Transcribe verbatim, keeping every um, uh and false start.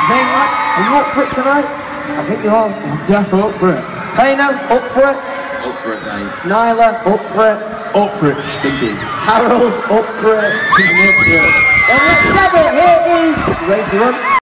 Zane, are you up for it tonight? I think you are. I'm definitely up for it. Payno, up for it? Up for it, mate. Nyla, up for it? Up for it, Stinky. Harold, up for it? I'm up for it. Then let's have it. Here is Ready to Run.